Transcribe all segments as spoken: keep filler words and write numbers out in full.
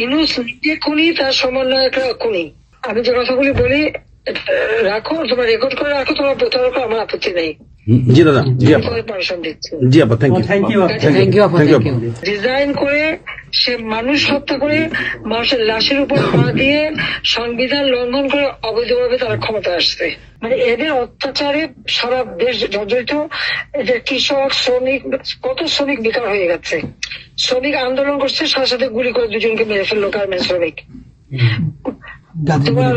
ইউনূস নিজে খুনি, তার সমন্বয়করা খুনি। আমি যে কথাগুলি বলি রাখো, তোমার রেকর্ড করে রাখো, তোমার প্রতারক, আমার আপত্তি নেই। জি দাদা, জি আপা, পারমিশন দিচ্ছি। জি আপা, thank you, thank you, thank you, thank you. Design করে সে মানুষ হত্যা করে মানুষের লাশের উপর পা দিয়ে সংবিধান লঙ্ঘন করে অবৈধভাবে তারা ক্ষমতা আসছে। মানে এদের অত্যাচারে সারা দেশ জর্জরিত। এদের কৃষক, শ্রমিক, কত শ্রমিক বেকার হয়ে গেছে। শ্রমিক আন্দোলন করছে, সাথে সাথে গুলি করে দুজনকে মেরে ফেললো গার্মেন্টস শ্রমিক। তোমার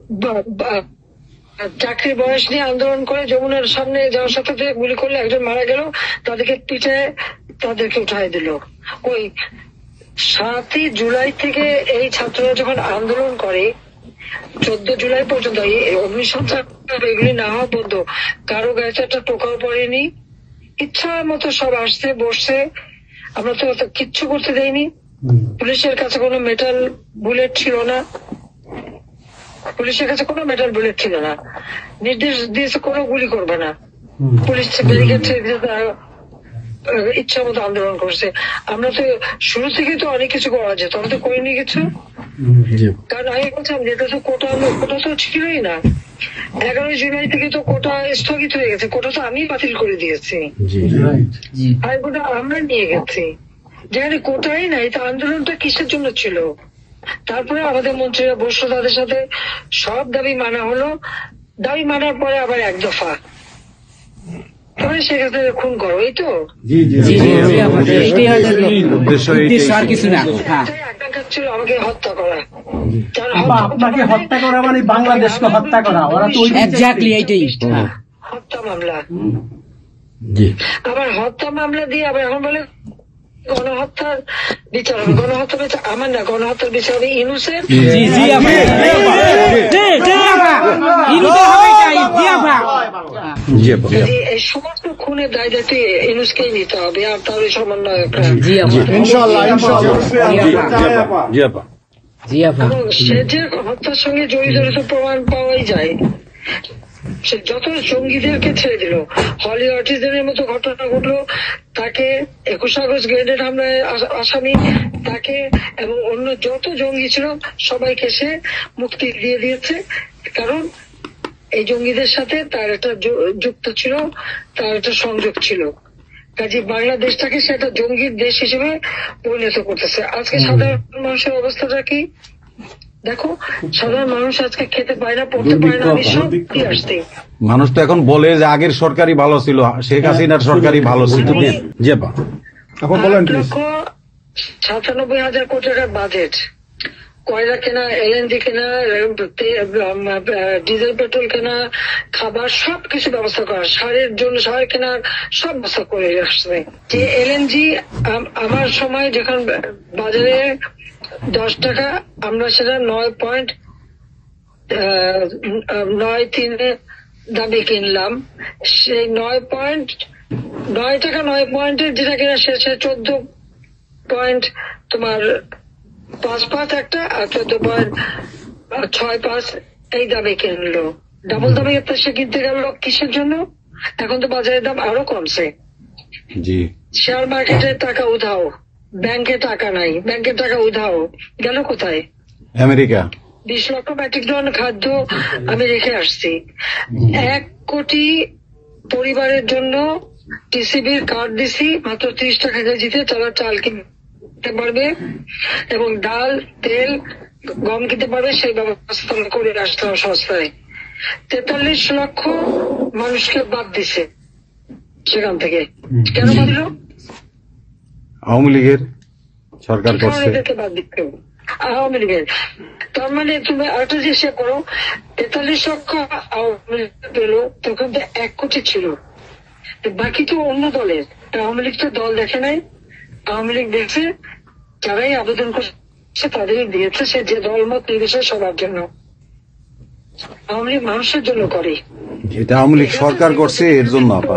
চাকরির বয়স নিয়ে আন্দোলন করে যমুনার সামনে যাওয়ার সাথে গুলি করলে একজন মারা গেল, তাদেরকে পিঠে তাদেরকে উঠাই দিল। ওই সাতই জুলাই থেকে এই ছাত্ররা যখন আন্দোলন করে চোদ্দ জুলাই পর্যন্ত অগ্নিসংযোগ এগুলি না হওয়া পর্যন্ত কারো গায়ে একটা টোকাও পড়েনি। ইচ্ছা মতো সব আসছে বসছে, আমরা তো কিচ্ছু করতে দেয়নি। পুলিশের কাছে কোনো মেটাল বুলেট ছিল না, পুলিশের কাছে কোনো মেটাল বুলেট ছিল না। নির্দেশ দিয়েছে কোনো গুলি করবে না। পুলিশ ব্যারিকেড ইচ্ছা মতো আন্দোলন করছে। আমরা তো শুরু থেকে তো অনেক কিছু করা যেত, আমরা তো করিনি কিছু। কারণ আমি বলছিলাম যেটা তো কোটা কোটা তো ছিলই না। এগারোই জুলাই থেকে তো কোটা স্থগিত হয়ে গেছে, কোটা তো আমি বাতিল করে দিয়েছি, আর কোটা আমরা নিয়ে গেছি। যেখানে কোটাই নাই, তা আন্দোলনটা কিসের জন্য ছিল? তারপরে আমাদের মন্ত্রীরা বসলো, তাদের সাথে সব দাবি মানা হলো। দাবি মানার পরে আবার এক দফা তবে সেক্ষেত্রে খুন করো, এই তো ছিল আমাকে হত্যা করা। আপনাকে হত্যা করা মানে বাংলাদেশকে হত্যা করা। ওরা তো এক্স্যাক্টলি এইটাই হত্যা মামলা। আবার হত্যা মামলা দিয়ে আবার এখন বলে গণহত্যার বিচার হবে। গণহত্যার বিচার আমার না, গণহত্যার বিচার হবে ইউনূসের। এই সমস্ত খুনের দায় দায়িত্ব ইউনূসকেই নিতে হবে, আর তার সমন্বয়করা। সে যে হত্যার সঙ্গে জড়িত প্রমাণ পাওয়াই যায়। সে যত জঙ্গিদেরকে ছেড়ে দিল, হলি অটিজমের মতো ঘটনা ঘটলো, তাকে একুশ আগস্ট গ্রেনেড হামলায় আসামি তাকে এবং অন্য যত জঙ্গি ছিল সবাইকে সে মুক্তি দিয়ে দিয়েছে। কারণ এই জঙ্গিদের সাথে তার একটা যুক্ত ছিল, তার একটা সংযোগ ছিল। কাজে বাংলাদেশটাকে সে একটা জঙ্গির দেশ হিসেবে পরিণত করতেছে। আজকে সাধারণ মানুষের অবস্থাটা কি দেখো, সাধারণ মানুষ আজকে খেতে পায় না, পড়তে পায় না। আমি সব দিয়ে আসছি। মানুষ তো এখন বলে যে আগের সরকারই ভালো ছিল, শেখ হাসিনার সরকারই ভালো ছিল। লক্ষ সাতানব্বই হাজার কোটি টাকার বাজেট, কয়লা কেনা, এলএনজি কেনা, ডিজেল পেট্রোল কেনা, খাবার সবকিছু ব্যবস্থা করা, সারের জন্য সার কেনার সব ব্যবস্থা করে আসছে। যে এলএনজি আমার সময় যখন বাজারে দশ টাকা, আমরা সেটা নয় পয়েন্ট নয় তিনে দামে কিনলাম। সেই নয় পয়েন্ট নয় টাকা নয় পয়েন্টের যেটা কিনা সে চোদ্দ পয়েন্ট তোমার পাঁচ পাঁচ একটা, আর চোদ্দ পয়েন্ট ছয় পাঁচ এই দামে কিনলো। ডাবল দামে সে কিনতে গেল কিসের জন্য? এখন তো বাজারের দাম আরো কমছে। শেয়ার মার্কেটে টাকা উধাও, ব্যাংকে টাকা নাই, ব্যাংকের টাকা উধাও, গেল কোথায়? আমেরিকা। বিশ লক্ষ মেট্রিক টন খাদ্য আমি রেখে আসছি। এক কোটি পরিবারের জন্য টিসিবির কার্ড দিছি, মাত্র ত্রিশ টাকা কেজিতে তারা চাল কিনতে পারবে এবং ডাল, তেল, গম কিনতে পারবে। সেই ব্যবস্থা করে আসতে হবে সস্তায়। তেতাল্লিশ লক্ষ মানুষকে বাদ দিছে সেখান থেকে। কেন বাদ দিল? আওয়ামী লীগের সরকার করছে, বাদ দিতে আওয়ামী লীগের। তার মানে তুমি আরেকটা জিনিস করো, তেতাল্লিশ লক্ষ আওয়ামী লীগ পেলো, তখন তো এক কোটি ছিল, বাকি তো অন্য দলের। আওয়ামী লীগ তো দল দেখে নাই, আওয়ামী লীগ দেখছে যারাই আবেদন করছে তাদেরই দিয়েছে, সে যে দলমত নির্বিশেষে সবার জন্য। আওয়ামী লীগ মানুষের জন্য করে, এটা আওয়ামী লীগ সরকার করছে এর জন্য। আপা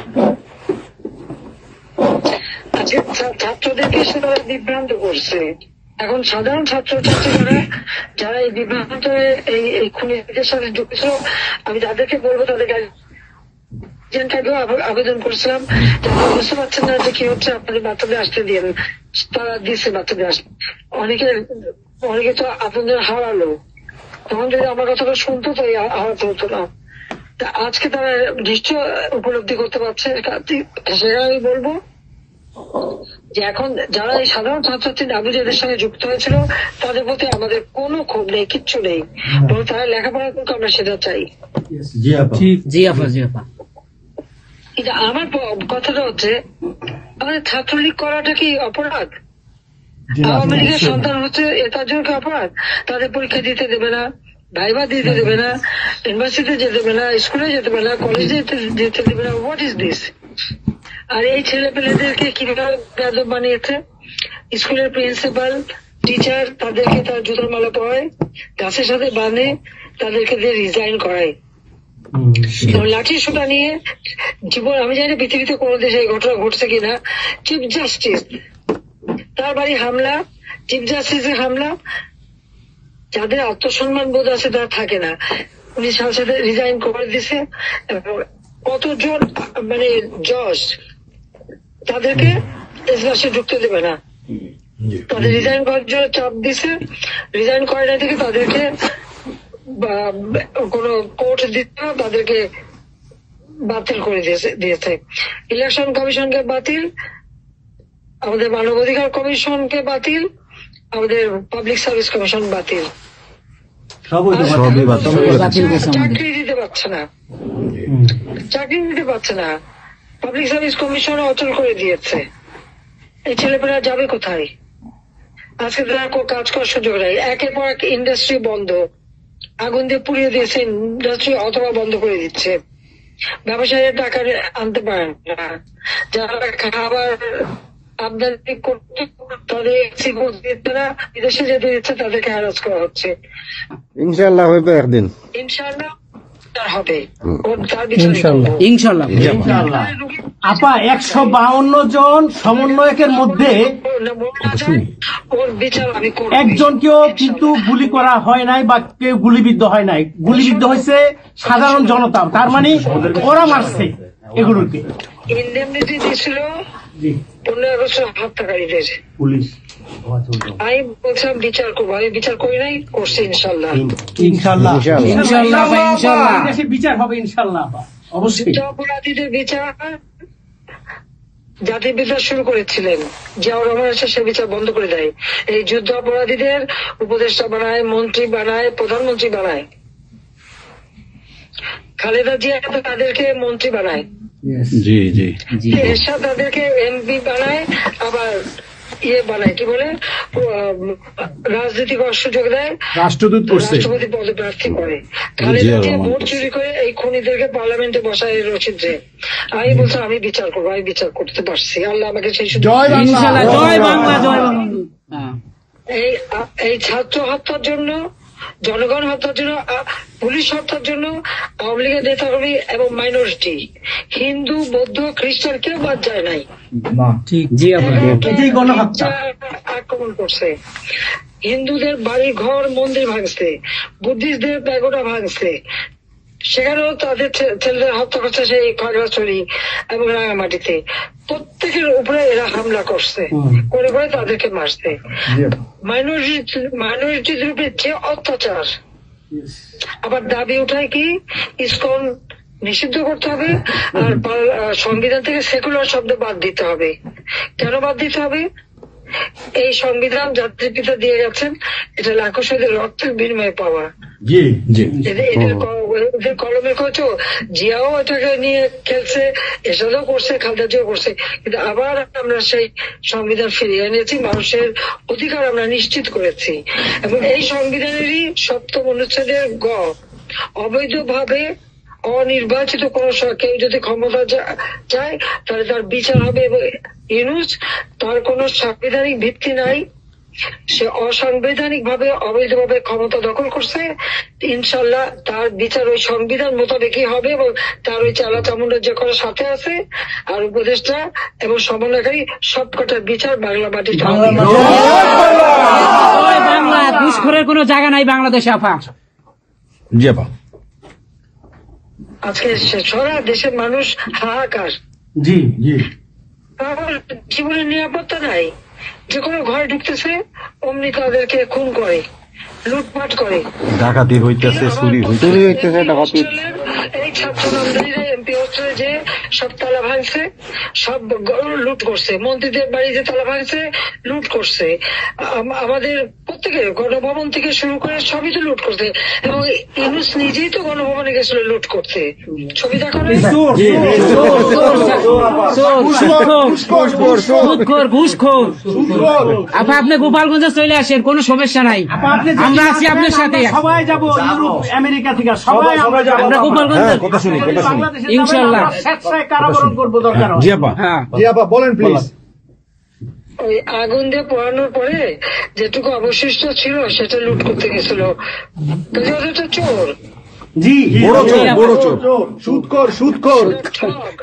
ছাত্রদেরকে সে তারা বিভ্রান্ত করছে। এখন সাধারণ ছাত্র ছাত্রীরা যারা এই বিভ্রান্ত এই খুনিদের সাথে যুক্ত ছিল, আমি তাদেরকে বলবো তাদের প্রেসিডেন্ট আগেও আবে- আবেদন করেছিলাম যে আপনারা বুঝতে পারছেন না যে কি হচ্ছে, আপনাদের বাচ্চাদের আসতে দিন। তারা দিচ্ছে বাচ্চাদের আসতে। অনেকে অনেকে তো আপনাদের হারালো, তখন যদি আমার কথাটা শুনতো তো এই হারাতে হতো না। তা আজকে তারা নিশ্চয় উপলব্ধি করতে পারছে। সেটা আমি বলবো যে এখন যারা এই সাধারণ ছাত্রছাত্রী নাবিজের সঙ্গে যুক্ত হয়েছিল তাদের প্রতি আমাদের কোনো ক্ষোভ নেই, কিচ্ছু নেই, বরং তারা লেখাপড়া করতে আমরা সেটা চাই। জি আপা জি আপা জি আপা কিন্তু আমার প- কথাটা হচ্ছে আমাদের ছাত্রলীগ করাটা কি অপরাধ? আওয়ামী লীগের সন্তান হচ্ছে এটার জন্য কি অপরাধ? তাদের পরীক্ষা দিতে দেবে না, ভাইবা দিতে দেবে না, ইউনিভার্সিটিতে যেতে দেবে না, স্কুলে যেতে দেবে না, কলেজে যেতে দেবে না। What is this? আর এই ছেলে পেলেদেরকে কিভাবে বেয়াদব বানিয়েছে? স্কুলের প্রিন্সিপাল, টিচার তাদেরকে তার জুতোর মালা পরায়, গাছের সাথে বাঁধে, তাদেরকে দিয়ে রিজাইন করায়। লাঠি সোটা নিয়ে জীবন, আমি জানি পৃথিবীতে কোনো দেশে এই ঘটনা ঘটছে কিনা। চিফ জাস্টিস তার বাড়ি হামলা, চিফ জাস্টিসের হামলা। যাদের আত্মসম্মান বোধ আছে তারা থাকে না, উনি সাথে সাথে রিজাইন করে দিছে। এবং কতজন মানে জজ তাদেরকে এজলাসে ঢুকতে দেবে না, তাদের রিজাইন করার জন্য চাপ দিছে। রিজাইন করে না থেকে তাদেরকে কোন কোর্ট দিতে না, তাদেরকে বাতিল করে দিয়েছে- দিয়েছে। ইলেকশন কমিশনকে বাতিল, আমাদের মানবাধিকার কমিশনকে বাতিল, আমাদের পাবলিক সার্ভিস কমিশন বাতিল। সবই তো সবই বাতিল। সবাই বাতিল করছে আমাদের। চাকরি দিতে পারছে না, চাকরি দিতে পারছে না, পাবলিক সার্ভিস কমিশন অচল করে দিয়েছে। এই ছেলেপেলেরা যাবে কোথায়? আজকে তারা কোনো কাজ করার সুযোগ নেই। একের পর এক ইন্ডাস্ট্রি বন্ধ, আগুন দিয়ে পুড়িয়ে দিয়েছে ইন্ডাস্ট্রি অথবা বন্ধ করে দিচ্ছে। ব্যবসায়ীরা টাকা আনতে পারেন না, যারা খাবার আমদানি করতে তাদের export দিচ্ছে না, বিদেশে যেতে দিচ্ছে তাদেরকে হ্যারাস করা হচ্ছে। ইনশাল্লাহ হইবে একদিন। ইনশাআল্লাহ তার হবে, ওর তার বিচার করবো। ইনশাল্লাহ ইনশাআল্লাহ। আপা একশো বাউন্ন জন সমন্বয়কের মধ্যে ওর বিচার আমি করবো। একজনকেও কিন্তু গুলি করা হয় নাই বা কেউ গুলিবিদ্ধ হয় নাই, গুলিবিদ্ধ হয়েছে সাধারণ জনতা। তার মানে ওরা মারছে এগুলোকে। ইন্ডেমনিটি দিয়েছিল জি, পনেরো আগস্ট হত্যাকারীদের। পুলিশ আমি বলছিলাম বিচার করবো, আমি বিচার করি নাই, করছি ইনশাল্লাহ। ইনশাআল্লাহ ইনশাআল্লাহ। ইনশাআল্লাহ আপা, ইনশাআল্লাহ। এই দেশে বিচার হবে ইনশাআল্লাহ আপা, অবশ্যই। যুদ্ধ অপরাধীদের বিচার জাতির বিচার শুরু করেছিলেন, জিয়াউর রহমান এসে সে বিচার বন্ধ করে দেয়। এই যুদ্ধ অপরাধীদের উপদেষ্টা বানায়, মন্ত্রী বানায়, প্রধানমন্ত্রী বানায়। খালেদা জিয়া তো তাদেরকে মন্ত্রী বানায়, জি জি জি এরশাদ তাদেরকে এমপি বানায়, আবার ইয়ে বানায় কি বলে আহ, রাজনীতি করার সুযোগ দেয়, রাষ্ট্রদূত করছে। রাষ্ট্রপতি পদপ্রার্থী করে। খালেদা জিয়া ভোট চুরি করে এই খুনিদেরকে পার্লামেন্টে বসায় রচিত্রে। আমি বলছি আমি বিচার করবো, আমি বিচার করতে পারছি, আল্লাহ আমাকে সেই সুযোগ জয় দিয়েছে। ইনশাআল্লাহ। জয় বাংলা, জয় বাংলা। হ্যাঁ। এই এই ছাত্র হত্যার জন্য, জনগণ হত্যার জন্য, আ- পুলিশ হত্যার জন্য আওয়ামী লীগের নেতাকর্মী এবং মাইনরিটি, হিন্দু, বৌদ্ধ, খ্রিস্টান কেউ বাদ যায় নাই। ঠিক জি আপা এটাই গণহত্যা। আক্রমণ করছে, হিন্দুদের বাড়ি ঘর মন্দির ভাঙছে, বুদ্ধিস্টদের প্যাগোডা ভাঙছে, সেখানেও তাদের ছে- ছেলেদের হত্যা করছে সেই খাগড়াছড়ি এবং রাঙামাটিতে। প্রত্যেকের উপরে এরা হামলা করছে, করে করে তাদেরকে মারছে। মাইনরিটি মাইনরিটিদের উপরে যে অত্যাচার, আবার দাবি উঠায় কি ইসকন নিষিদ্ধ করতে হবে আর পার- আহ, সংবিধান থেকে সেকুলার শব্দ বাদ দিতে হবে। কেন বাদ দিতে হবে? এই সংবিধান জাতির পিতা দিয়ে গেছেন, এটা লাখো শহীদের রক্তের বিনিময়ে পাওয়া। জি জি এদের এদের ক- এদের কলমে কচো জিয়াও এটাকে নিয়ে খেলছে, এসবও করছে, খালেদা জিয়াও করছে, কিন্তু আবার আমরা সেই সংবিধান ফিরিয়ে এনেছি, মানুষের অধিকার আমরা নিশ্চিত করেছি। এবং এই সংবিধানেরই সপ্তম অনুচ্ছেদের গ, অবৈধভাবে অনির্বাচিত কোন স- কেউ যদি ক্ষমতা যা- চায় তাহলে তার বিচার হবে। এবং ইউনুস, তার কোনো সাংবিধানিক ভিত্তি নাই, সে অসাংবিধানিক ভাবে অবৈধভাবে ক্ষমতা দখল করছে। ইনশাল্লাহ তার বিচার ওই সংবিধান মোতাবেকই হবে এবং তার ওই চালা চামুন্ডার যে করার সাথে আছে আর উপদেষ্টা এবং সমন্বয়কারী সবকটার বিচার বাংলা মাটিতে হবে। জয় বাংলা। ঘুষখোরের কোনো জায়গা নাই বাংলাদেশে আপা। জি আপা। আজকে সে- সারা দেশের মানুষ হাহাকার। জি জি কারোর জীবনের নিরাপত্তা নাই, যে কোনো ঘরে ঢুকতেছে অমনি তাদেরকে খুন করে, লুটপাট করে। ডাকাতি হইতেছে, চুরি হইতেছে। চুরি হইতেছে, ডাকাতি। এই ছাত্র নামদারিরা এমপি হোস্টেলে যে সব তালা ভাঙছে, সব গ- লুট করছে, মন্ত্রীদের বাড়িতে তালা ভাঙছে, লুট করছে। আম- আমাদের প্রত্যেকের গণভবন থেকে শুরু করে সবই তো লুট করছে, এবং ইউনুস নিজেই তো গণভবনে গেছিল লুট করতে। ছবি দেখো না? চোর, সুদখোর, সুদখোর, ঘুষখোর। আপা আপনি গোপালগঞ্জে চলে আসেন, কোনো সমস্যা নাই, আপা, আপনি যেখানে আমরা আছি আছেন, আপনার সাথে। আমরা সবাই যাব ইউরোপ আমেরিকা থেকে, সবাই আমরা যাব। আমরা গোপালগঞ্জ হ্যাঁ, কথা শুনি, কথা শুনি। বাংলাদেশে যাবেন, ইনশাআল্লাহ। আমরা স্বেচ্ছায় কারাবরণ করবো দরকার হয়। জি আপা। হ্যাঁ জি আপা বলেন প্লিজ। ওই আগুন দিয়ে পোড়ানোর পরে যেটুকু অবশিষ্ট ছিল সেটা লুট করতে গেছিল, কাজে ওদের তো চোর, জি বড় চোর, বড় চোর। সুদখোর সুদখোর। ঠক।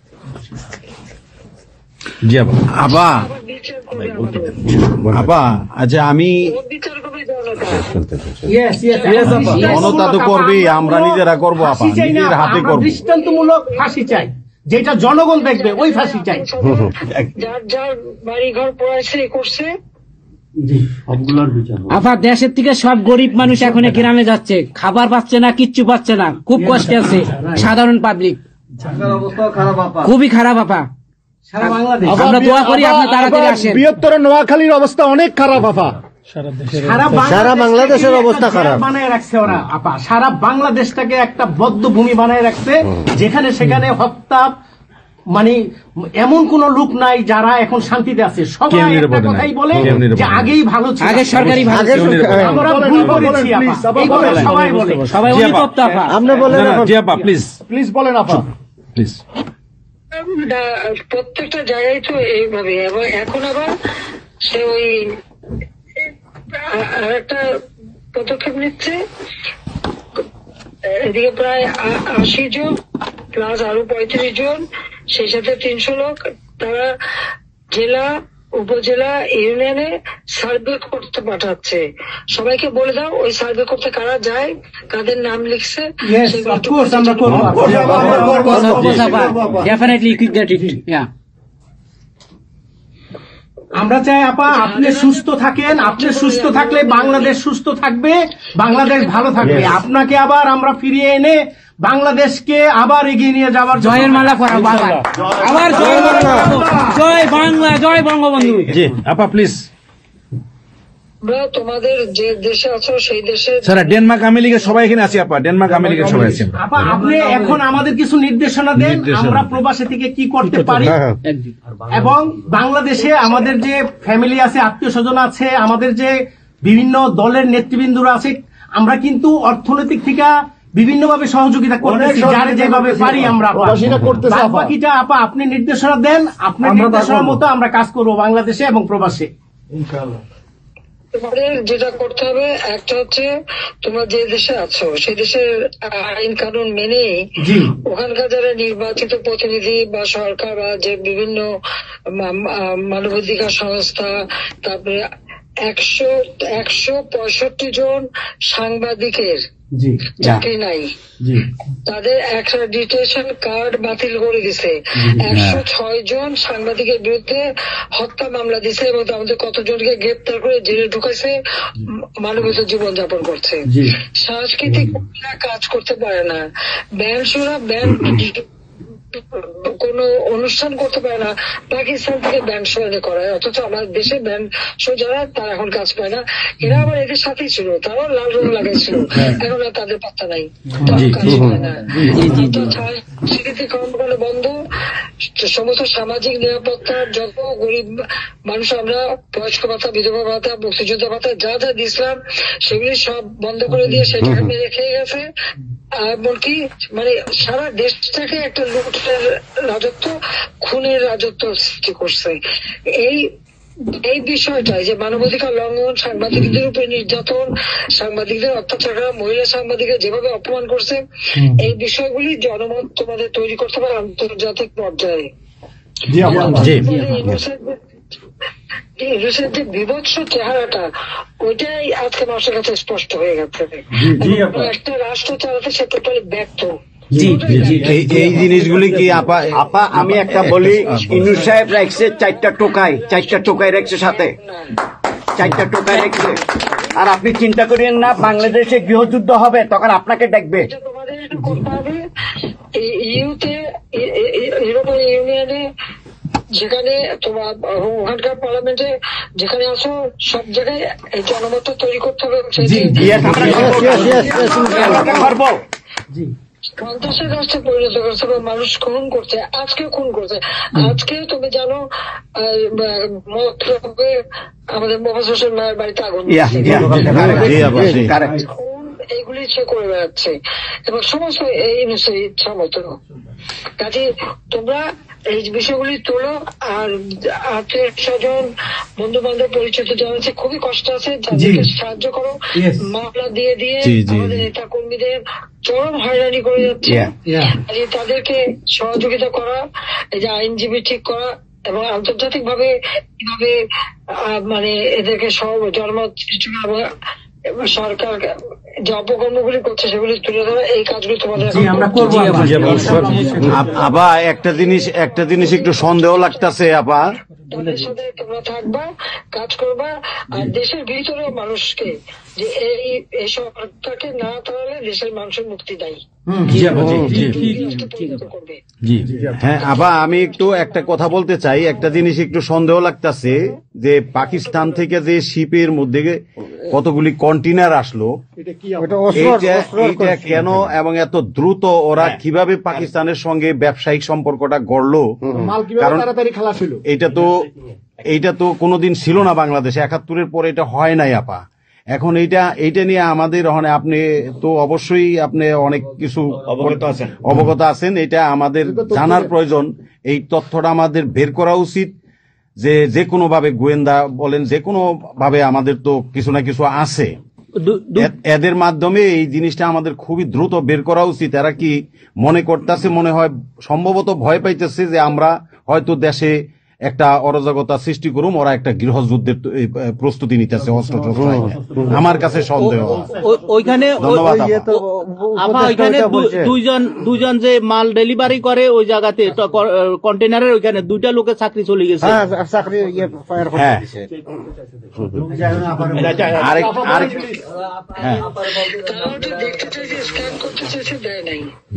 জি আপা। আপা, আবার বিচার করবে আমাদের। আপা, আচ্ছা আমি ওর বিচার করবে জনতা। Yes, yes, Yes, আমরা আপা। দৃষ্টান্তমূলক জনতা তো আপা, করবেই, আমরা আমরা কোনো নিজেরা করবো আপা, ফাঁসি চাই না, নিজের হাতে আমরা করবো। দৃষ্টান্তমূলক ফাঁসি চাই, যেটা জনগণ দেখবে ওই ফাঁসি চাই। যার যার বাড়ি ঘর পড়াইছে করছে, সবগুলোর বিচার হোক। আপা দেশের থেকে সব গরিব মানুষ এখন গ্রামে যাচ্ছে, খাবার পাচ্ছে না, কিচ্ছু পাচ্ছে না, খুব কষ্টে আছে সাধারণ পাবলিক, খুবই খারাপ আপা। সারা বাংলাদেশ, আমরা দোয়া করি আপনি তাড়াতাড়ি আসেন। বৃহত্তর নোয়াখালীর অবস্থা অনেক খারাপ আপা। সারা বাংলাদেশের অবস্থা খারাপ। বানায় রাখছে ওরা আপা, সারা বাংলাদেশটাকে একটা বদ্ধ ভূমি বানায় রাখছে, যেখানে সেখানে হত্যা, মানে এমন কোন লোক নাই যারা এখন শান্তিতে আছে। সবাই কেউ একটা নিরাপদে নাই। কথাই বলে কেউ নিরাপদে যে নাই। আগেই ভালো ছিল, আগে সরকারি ভালো আগের ছিল। সরকার- আমরা বলেন, ভুল আপা, করেছি বলেন, আপা, please, আপা, এই কথা বলেন। সবাই বলে। সবাই জি আপা। অনুতপ্ত আপা। আপনি বলেন না, না, এখন। জি আপা, প্লিজ, প্লিজ বলেন আপা। প্লিজ। দা- প্রত্যেকটা জায়গায় তো এইভাবে, এবং এখন আবার সে ওই আর একটা পদক্ষেপ নিচ্ছে, এদিকে প্রায় আ- আশি জন প্লাস আরো পঁয়ত্রিশ জন, সেই সাথে তিনশো লোক, তারা জেলা উপজেলা ইউনিয়নে সার্ভে করতে পাঠাচ্ছে। সবাইকে বলে দাও ওই সার্ভে করতে কারা যায়, কাদের নাম লিখছে, Yes, সেগুলো of course, আমরা করবো আপা। Definitely you could get it. Yeah. আমরা চাই আপা আপনি সুস্থ থাকেন, আপনি সুস্থ থাকলে বাংলাদেশ সুস্থ থাকবে, বাংলাদেশ ভালো থাকবে। আপনাকে আবার আমরা ফিরিয়ে এনে বাংলাদেশকে আবার এগিয়ে নিয়ে যাওয়ার জন্য- জয়ের মালা পরা বাবা, আবার জয় বাংলা, জয় বাংলা, জয় বঙ্গবন্ধু। জি আপা, প্লিজ। আমরা তোমাদের যে দেশে আছো সেই দেশে স্যার, ডেনমার্ক আমেরিকা সবাই এখানে আছি আপা, ডেনমার্ক আমেরিকা সবাই আছি। আপা আপনি এখন আমাদের কিছু নির্দেশনা দেন, নির্দেশনা। আমরা প্রবাসে থেকে কি করতে পারি, হ্যাঁ, হ্যাঁ। এবং বাংলাদেশে আমাদের যে ফ্যামিলি আছে, আত্মীয় স্বজন আছে, আমাদের যে বিভিন্ন দলের নেতৃবৃন্দরা আছে, আমরা কিন্তু অর্থনৈতিক থেকে বিভিন্ন ভাবে সহযোগিতা করতেছি, যার যেভাবে পারি আমরা আপা। প্রবাসীরা করতেছে আপা। বাকিটা আপা আপনি নির্দেশনা দেন, আপনার নির্দেশনার মতো আমরা কাজ করবো বাংলাদেশে এবং প্রবাসে। তোমাদের যেটা করতে হবে, একটা হচ্ছে তোমরা যে দেশে আছো সেই দেশের আইন কানুন মেনে জি ওখানকার যারা নির্বাচিত প্রতিনিধি বা সরকার বা যে বিভিন্ন মা- মা- মানবাধিকার সংস্থা, তারপরে একশো একশো পঁয়ষট্টি জন সাংবাদিকের জি চাকরি নাই, জি তাদের অ্যাক্রেডিটেশন কার্ড বাতিল করে দিছে। একশো ছয় জন সাংবাদিকের বিরুদ্ধে হত্যা মামলা দিছে, এবং আমাদের কতজনকে গ্রেপ্তার করে জেলে ঢুকাইছে, মানবিত জীবন যাপন করছে। জি সাংস্কৃতিক কর্মীরা কাজ করতে পারে না, ব্যান্ড শোরা ব্যান্ড কোন অনুষ্ঠান করতে পারে না, পাকিস্তান থেকে ব্যান্ড শো এনে করায়, অথচ আমার দেশে ব্যান্ড শো যারা তারা এখন কাজ পায় না। এরা আবার এদের সাথেই ছিল, তারাও লাল রং লাগাইছিল, এখন আর তাদের পাত্তা নাই, তারাও কাজ পায় না। তো সাংস্কৃতিক কর্মকাণ্ড বন্ধ, সমস্ত সামাজিক নিরাপত্তার যত গরিব মানুষ আমরা বয়স্ক ভাতা, বিধবা ভাতা, মুক্তিযোদ্ধা ভাতা যা যা দিয়েছিলাম সেগুলি সব বন্ধ করে দিয়ে সেটাকে মেরে খেয়ে গেছে। এমনকি মানে সারা দেশটাকে একটা লুটের রাজত্ব, খুনের রাজত্ব সৃষ্টি করছে। এই এই বিষয়টাই যে মানবাধিকার লঙ্ঘন, সাংবাদিকদের উপরে নির্যাতন, সাংবাদিকদের অত্যাচার করা, মহিলা সাংবাদিকদের যেভাবে অপমান করছে, এই বিষয়গুলি জনমত তোমাদের তৈরি করতে পারে আন্তর্জাতিক পর্যায়ে। জি আপা, জি। ইউনুসের যে বিভৎস চেহারাটা, ওইটাই আজকে মানুষের কাছে স্পষ্ট হয়ে গেছে। একটা রাষ্ট্র চালাতে সে টোটালি ব্যর্থ। জি এই- এই জিনিসগুলি কি আপা আপা আমি একটা বলি, ইনু সাহেব রাখছে চারটা টোকাই, চারটা টোকাই রাখছে সাথে, চারটা টোকাই রাখছে। আর আপনি চিন্তা করেন না, বাংলাদেশে গৃহযুদ্ধ হবে তখন আপনাকে দেখবে। এটা তোমাদের একটু করতে হবে। এই ইউতে ইউরোপিয়ান ইউনিয়নে যেখানে তোমার ওখানকার পার্লামেন্টে যেখানে আসো, সব জায়গায় এই জনমত তৈরি করতে হবে। Yes, আমরা করবো। করবো। সন্ত্রাসের রাষ্ট্রে পরিণত করছে বা মানুষ খুন করছে, আজকে খুন করছে। আজকে তুমি জানো মতলবে আমাদের মোহাম্মদ হোসেন মায়ের বাড়িতে আগুন Yeah, দিয়েছে। yeah, জি আপা, জি। correct. খুন এইগুলি সে করে বেড়াচ্ছে এবং সমস্ত এই ইনুসের ইচ্ছা মতো। কাজে তোমরা এই বিষয়গুলি তোলো, আর আত্মীয় স্বজন বন্ধু বান্ধব পরিচিত যারা আছে খুবই কষ্ট আছে, তাদেরকে সাহায্য করো। Yes. মামলা দিয়ে দিয়ে জি, জি, আমাদের জি। নেতা কর্মীদের চরম হয়রানি করে যাচ্ছে। Yeah. কাজে তাদেরকে সহযোগিতা করা, এই যে আইনজীবী ঠিক করা এবং আন্তর্জাতিক ভাবে কিভাবে আহ, মানে এদেরকে সব জন্ম এবং সরকার যে অপকর্মগুলি করছে সেগুলি তুলে ধরা, এই কাজগুলি তোমাদের জি, আমরা করবো আপা। আপ- আপা একটা জিনিস একটা জিনিস একটু সন্দেহ লাগতাছে আপা। তাদের সাথে তোমরা থাকবা, কাজ করবা, আর দেশের ভিতরেও মানুষকে যে এই এই সরকারকে না তাহলে দেশের মানুষের মুক্তি দেয় করবে। জি হ্যাঁ আপা, আমি একটু একটা কথা বলতে চাই। একটা জিনিস একটু সন্দেহ লাগতাছে যে পাকিস্তান থেকে যে শিপের মধ্যে কতগুলি কন্টেনার আসলো, ওটা অস্ত্র এইটা অস্ত্র এইটা কেন এবং এত দ্রুত ওরা কিভাবে পাকিস্তানের সঙ্গে ব্যবসায়িক সম্পর্কটা গড়লো? মাল কিভাবে কারণ তাড়াতাড়ি খালাস হলো? এইটা তো এইটা তো কোনোদিন ছিল না বাংলাদেশে, একাত্তরের পরে এটা হয় নাই আপা। এখন এইটা এইটা নিয়ে আমাদের ওখানে আপনি তো অবশ্যই আপনি অনেক কিছু অবগত আছেন। অবগত আছেন, এটা আমাদের জানার প্রয়োজন। এই তথ্যটা আমাদের বের করা উচিত যে যে কোনো ভাবে গোয়েন্দা বলেন, যে কোনো ভাবে আমাদের তো কিছু না কিছু আছে, এ- এদের মাধ্যমে এই জিনিসটা আমাদের খুবই দ্রুত বের করা উচিত। এরা কি মনে করতেছে, মনে হয় সম্ভবত ভয় পাইতেছে যে আমরা হয়তো দেশে একটা অরাজকতা সৃষ্টি করুম, ওরা একটা গৃহযুদ্ধের তো- এই, আহ, প্রস্তুতি নিতেছে অস্ত্র টস্ত্র নিয়ে। আমার কাছে সন্দেহ। ও- ওইখানে ওই- ধন্যবাদ আপা। আপা ওইখানে দু- দুইজন দুইজন যে মাল ডেলিভারি করে ওই জায়গাতে কন্টেনারের ওইখানে দুইটা লোকের চাকরি চলে গেছে। হ্যাঁ, চাকরি ইয়ে ফায়ার করে হ্যাঁ। দিছে। আরেক আরেক হ্যাঁ তারা ওটা দেখতে চাইছে, স্ক্যান করতে চাইছে, দেয় নাই।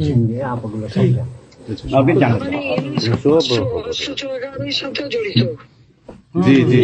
আপনি জানেন। মানে অস্ত্র অস্ত্র চোরাকারবারির সাথে জড়িত। জি জি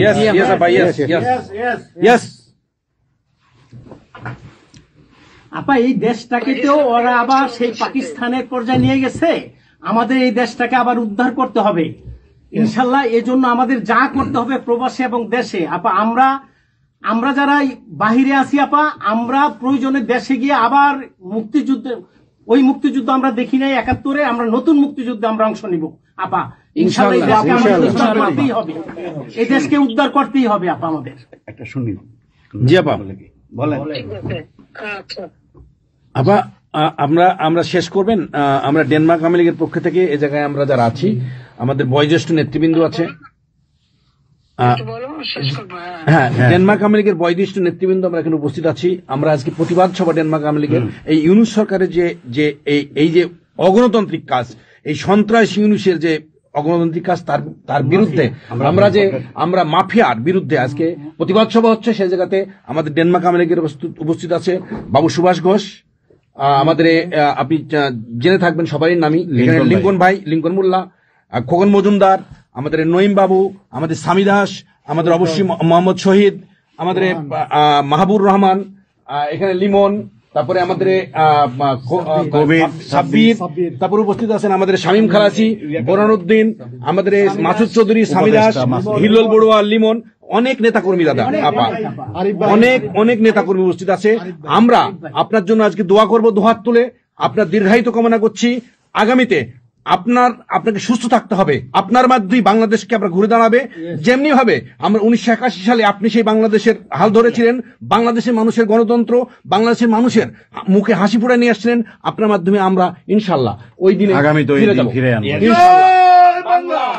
আপা এই দেশটাকে তো ওরা আবার সেই পাকিস্তানের পর্যায়ে নিয়ে গেছে, আমাদের এই দেশটাকে আবার উদ্ধার করতে হবে ইনশাল্লাহ। এই জন্য আমাদের যা করতে হবে প্রবাসী এবং দেশে, আপা আমরা আমরা যারা বাহিরে আছি আপা, আমরা প্রয়োজনে দেশে গিয়ে আবার মুক্তিযুদ্ধে, ওই মুক্তিযুদ্ধ আমরা দেখি নাই একাত্তরে, আমরা নতুন মুক্তিযুদ্ধে আমরা অংশ নিব আপা ইনশাল্লাহ। এই দেশকে আমাদের উদ্ধার করতেই হবে, এই দেশকে উদ্ধার করতেই হবে আপা আমাদের। একটা শুনি। জি আপা। বলেন। ঠিক আছে, আচ্ছা। আপা আ- আমরা আমরা শেষ করবেন। আ, আমরা ডেনমার্ক আওয়ামী লীগের পক্ষ থেকে এই জায়গায় আমরা যারা আছি, আমাদের বয়োজ্যেষ্ঠ নেতৃবৃন্দ আছে। আ, একটু বলো, শেষ করবো। হ্যাঁ। হ্যাঁ, ডেনমার্ক আওয়ামী লীগের বয়োজ্যেষ্ঠ নেতৃবৃন্দ আমরা এখানে উপস্থিত আছি। আমরা আজকে প্রতিবাদ সভা ডেনমার্ক আওয়ামী লীগের এই ইউনুস সরকারের যে যে এই এই যে অগণতান্ত্রিক কাজ, এই সন্ত্রাস ইউনুসের যে অগণতান্ত্রিক কাজ, তার তার বিরুদ্ধে আমরা যে আমরা মাফিয়ার বিরুদ্ধে আজকে প্রতিবাদ সভা হচ্ছে। সেই জায়গাতে আমাদের ডেনমার্ক আওয়ামী লীগের উপস্থিত- উপস্থিত আছে বাবু সুভাষ ঘোষ, আহ, আমাদের এ, আহ, আপনি আহ, জেনে থাকবেন সবারই নামই, এখানে লিঙ্কন ভাই। লিঙ্কন ভাই, লিঙ্কন মোল্লা, আহ, খোকন মজুমদার, আমাদের নঈম বাবু, আমাদের স্বামী দাস, আমাদের অবশ্যই ম- মোহাম্মদ শহীদ, আমাদের এ, আহ, মাহবুর রহমান, আহ, এখানে লিমন, তারপরে আমাদের এ, আহ, আহ, খ- আহ, কবির, সাব্বির, তারপরে উপস্থিত আছেন আমাদের শামীম খালাসি, বোরানুদ্দিন, আমাদের এ মাসুদ চৌধুরী, স্বামী দাস, হিল্লোল বড়ুয়া, লিমন, অনেক নেতা কর্মী দাদা আপা, অনেক অনেক নেতা কর্মী উপস্থিত আছে। আমরা আপনার জন্য আজকে দোয়া করব দুহাত তুলে, আপনার দীর্ঘায়িত কামনা করছি। আগামীতে আপনার আপনাকে সুস্থ থাকতে হবে, আপনার মাধ্যমেই বাংলাদেশকে আমরা ঘুরে দাঁড়াবে। যেমনি ভাবে আমরা উনিশশো একাশি সালে আপনি সেই বাংলাদেশের হাল ধরেছিলেন, বাংলাদেশের মানুষের গণতন্ত্র, বাংলাদেশের মানুষের মুখে হাসি ফুটে নিয়ে আসছিলেন, আপনার মাধ্যমে আমরা ইনশাল্লাহ ওই দিনে আগামী তো ওই ফিরে দিন যাব। ফিরে আনবো। ইনশাল্লাহ।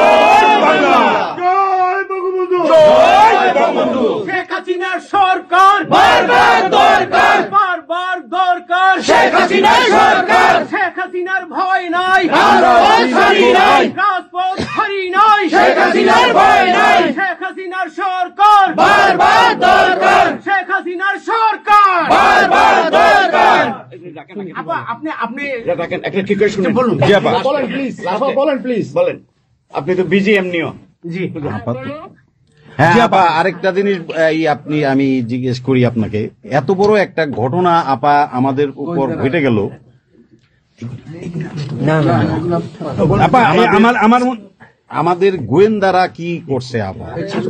শেখ হাসিনার সরকার বারবার দরকার, বারবার দরকার শেখ হাসিনার সরকার, শেখ হাসিনার ভয় নাই, রাজপথ হারি নাই, শেখ হাসিনার ভয় নাই, শেখ হাসিনার সরকার বারবার দরকার, শেখ হাসিনার সরকার বারবার দরকার। আপা আপনি আপনি দেখেন একটা ঠিক করে শুনুন, বলুন। জি আপা বলেন প্লিজ বলেন প্লিজ বলেন, আপনি তো বিজি এমনিও। জি হ্যাঁ আপা, আরেকটা জিনিস এই আপনি আমি জিজ্ঞেস করি আপনাকে, এত বড় একটা ঘটনা আপা আমাদের উপর ঘটে গেল, আপা এ আমার আমার মন- আমাদের গোয়েন্দারা কি করছে আপা?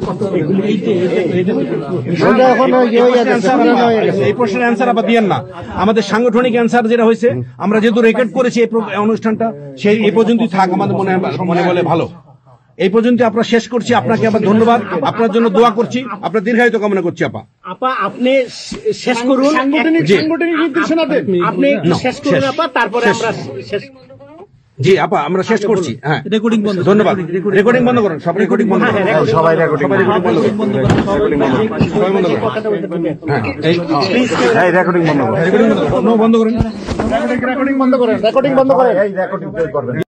ওটা এখন ওই যে ওই আছে, Answer আপা, এই প্রশ্নের অ্যান্সার আপা দিয়েন না। আমাদের সাংগঠনিক অ্যান্সার যেটা হয়েছে, আমরা যেহেতু রেকর্ড করেছি এই প্রো- অনুষ্ঠানটা, সেই এই পর্যন্তই থাক, আমাদের মনে মনে বলে ভালো। এই পর্যন্ত আমরা শেষ করছি। আপনাকে আবার ধন্যবাদ, আপনার জন্য দোয়া করছি, আপনার দীর্ঘায়িত কামনা করছি আপা। আপা আপনি শেষ করুন, সাংগঠনিক জি। সাংগঠনিক নির্দেশনা দেন। আপনি একটু শেষ করুন আপা, তারপরে শেষ। আমরা শেষ। জি আপা, আমরা শেষ করছি। হ্যাঁ, রেকর্ডিং বন্ধ, ধন্যবাদ। রেকর্ডিং বন্ধ করুন, সব রেকর্ডিং বন্ধ করুন, সবাই রেকর্ডিং সবাই রেকর্ডিং বন্ধ করুন, সবাই বন্ধ করুন। হ্যাঁ, এই রেকর্ডিং বন্ধ করো। রেকর্ডিং বন্ধ করুন, বন্ধ করুন। রেকর্ডিং বন্ধ করেন রেকর্ডিং বন্ধ করেন এই রেকর্ডিং করবেন।